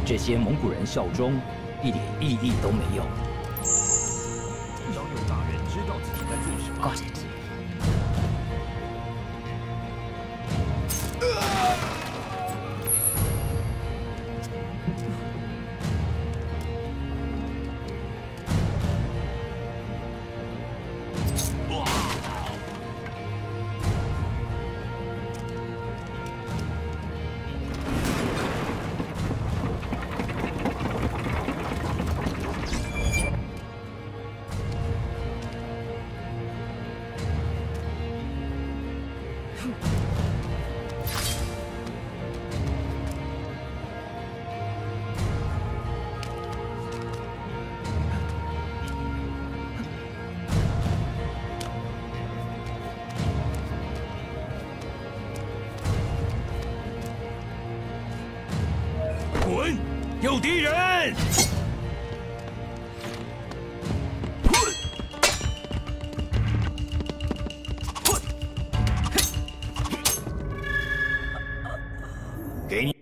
这些蒙古人效忠，一点意义都没有。 张佑大人知道自己在做什么。 Got it. 滚！有敌人！给你。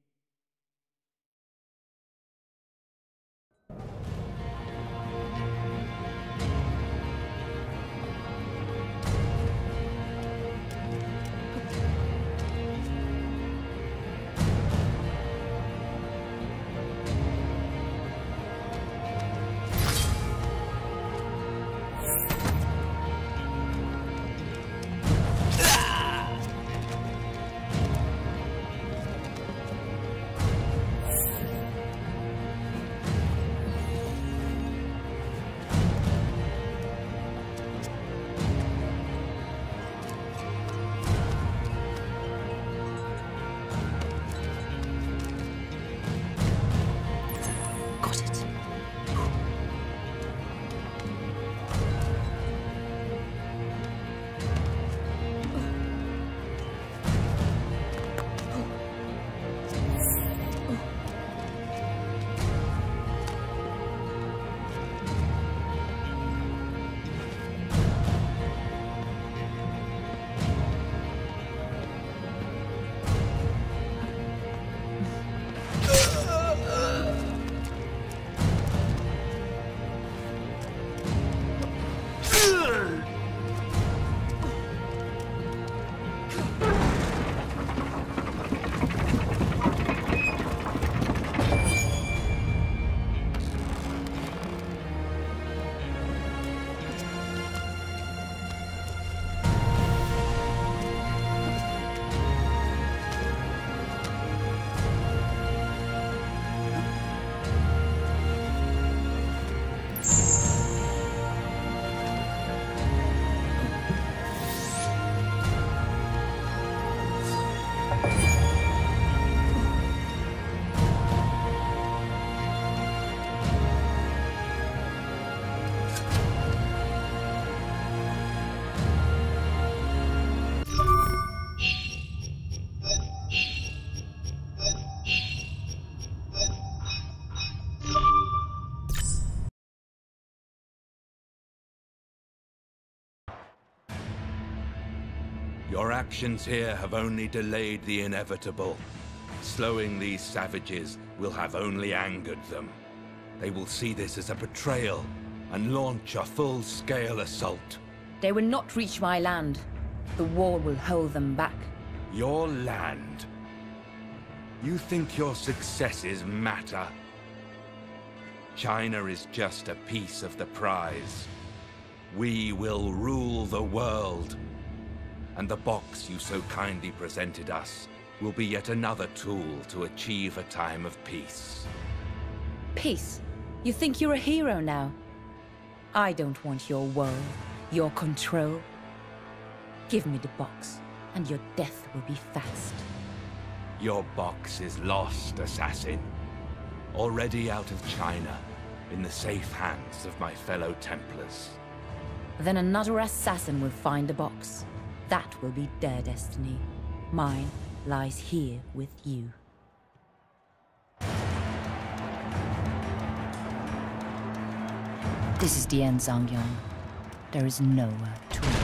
Your actions here have only delayed the inevitable. Slowing these savages will have only angered them. They will see this as a betrayal and launch a full-scale assault. They will not reach my land. The wall will hold them back. Your land? You think your successes matter? China is just a piece of the prize. We will rule the world. And the box you so kindly presented us will be yet another tool to achieve a time of peace. Peace? You think you're a hero now? I don't want your world, your control. Give me the box, and your death will be fast. Your box is lost, assassin. Already out of China, in the safe hands of my fellow Templars. Then another assassin will find the box. That will be their destiny. Mine lies here with you. This is the end, Zhang Yong. There is nowhere to run.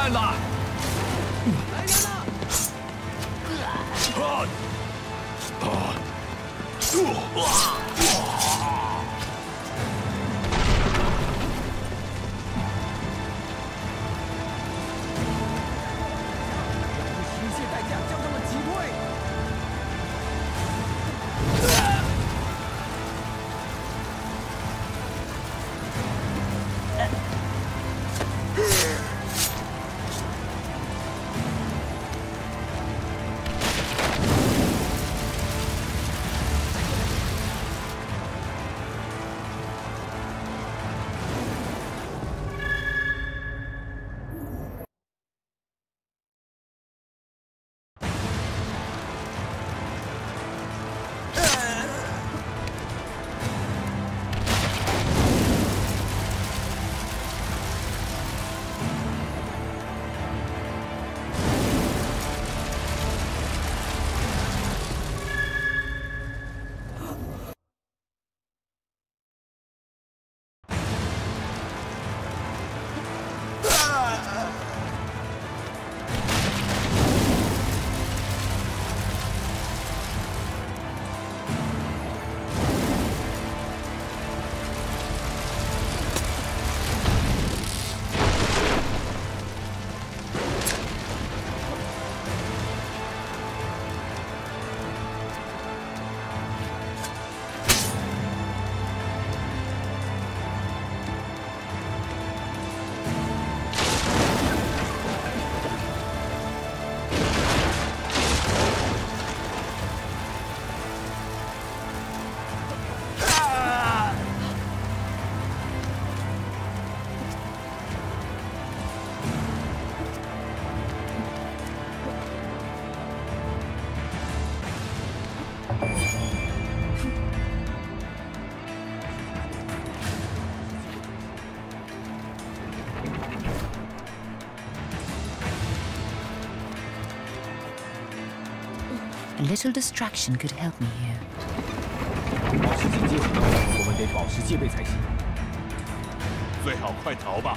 难了！ 来人了！不惜一切代价将他们击退。 A little distraction could help me here. 保持警戒，我们得保持戒备才行。 最好快逃吧。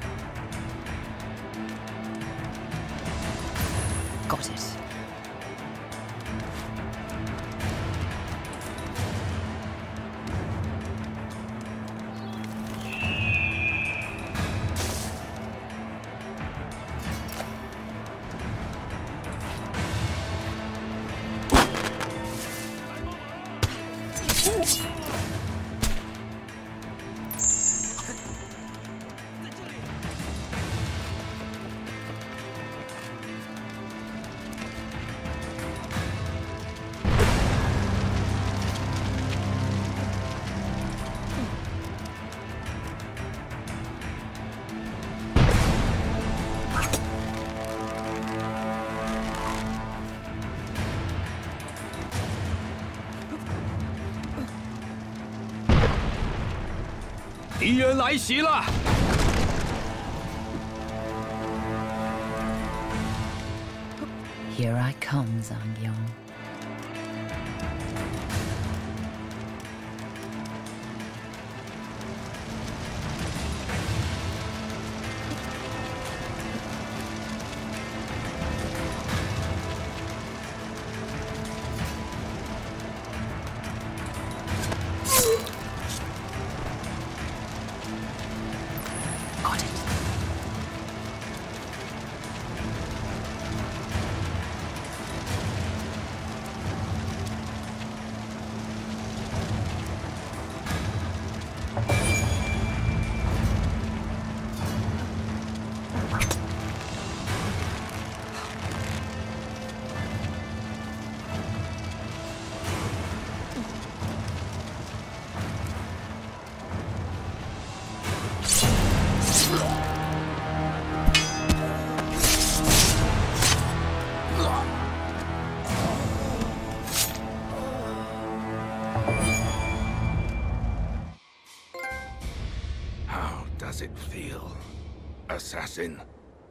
Got it. "敌人来袭了！" Here I come, Zhang Yong. Got it. How does it feel, assassin?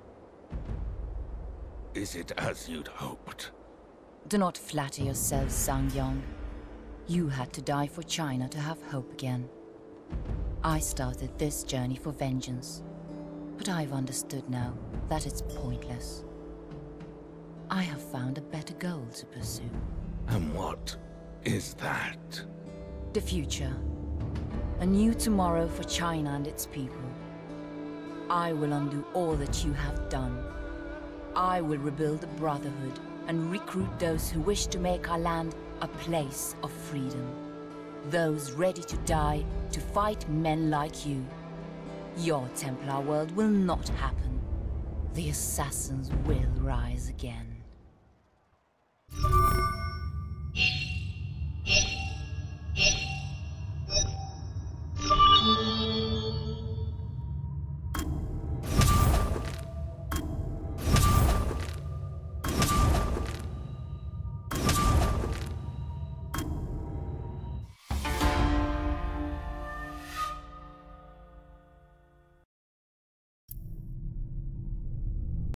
Is it as you'd hoped? Do not flatter yourself, Zhang Yong. You had to die for China to have hope again. I started this journey for vengeance. But I've understood now that it's pointless. I have found a better goal to pursue. And what is that? The future. A new tomorrow for China and its people. I will undo all that you have done. I will rebuild the Brotherhood and recruit those who wish to make our land a place of freedom. Those ready to die to fight men like you. Your Templar world will not happen. The assassins will rise again.